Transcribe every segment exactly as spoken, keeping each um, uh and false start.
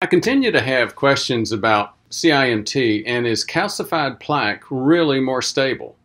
I continue to have questions about C I M T, and is calcified plaque really more stable?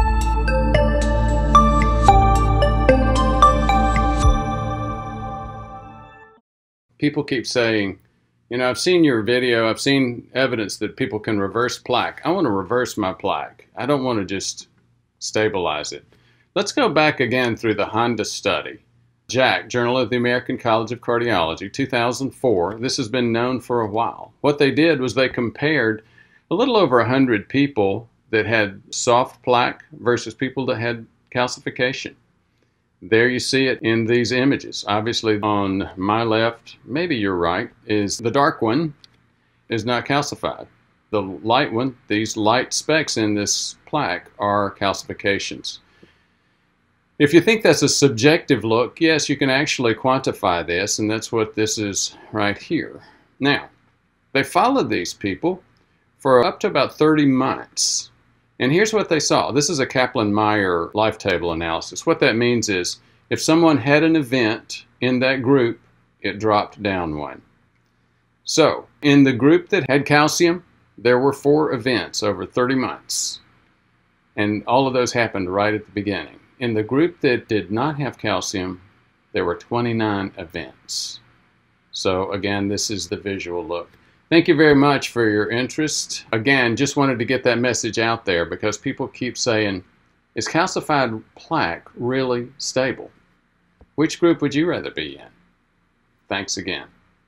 People keep saying, you know, I've seen your video, I've seen evidence that people can reverse plaque. I want to reverse my plaque. I don't want to just stabilize it. Let's go back again through the Honda study. JACC, Journal of the American College of Cardiology, two thousand four. This has been known for a while. What they did was they compared a little over one hundred people that had soft plaque versus people that had calcification. There you see it in these images. Obviously on my left, maybe you're right, is the dark one is not calcified. The light one, these light specks in this plaque, are calcifications. If you think that's a subjective look, yes, you can actually quantify this, and that's what this is right here. Now, they followed these people for up to about thirty months. And here's what they saw. This is a Kaplan-Meier life table analysis. What that means is if someone had an event in that group, it dropped down one. So in the group that had calcium, there were four events over thirty months. And all of those happened right at the beginning. In the group that did not have calcium, there were twenty-nine events. So again, this is the visual look. Thank you very much for your interest. Again, just wanted to get that message out there because people keep saying, is calcified plaque really stable? Which group would you rather be in? Thanks again.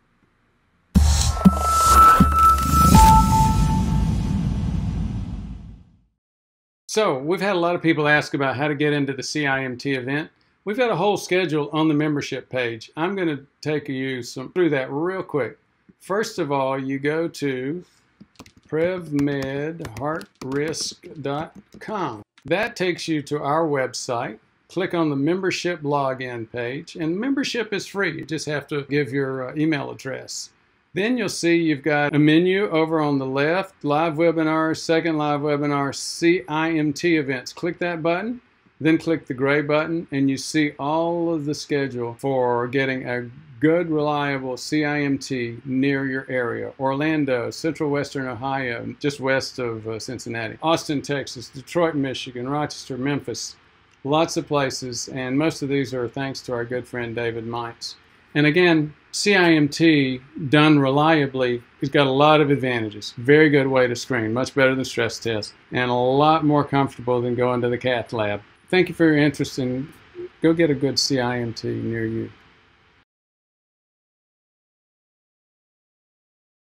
So we've had a lot of people ask about how to get into the C I M T event. We've got a whole schedule on the membership page. I'm going to take you some, through that real quick. First of all, you go to prev med heartrisk dot com. That takes you to our website. Click on the membership login page, and membership is free. You just have to give your uh, email address. Then you'll see you've got a menu over on the left, live webinars, second live webinar, C I M T events. Click that button, then click the gray button, and you see all of the schedule for getting a good, reliable C I M T near your area. Orlando, Central Western Ohio, just west of uh, Cincinnati, Austin, Texas, Detroit, Michigan, Rochester, Memphis, lots of places, and most of these are thanks to our good friend David Mites. And again, C I M T done reliably has got a lot of advantages. Very good way to screen, much better than stress tests, and a lot more comfortable than going to the cath lab. Thank you for your interest, and go get a good C I M T near you.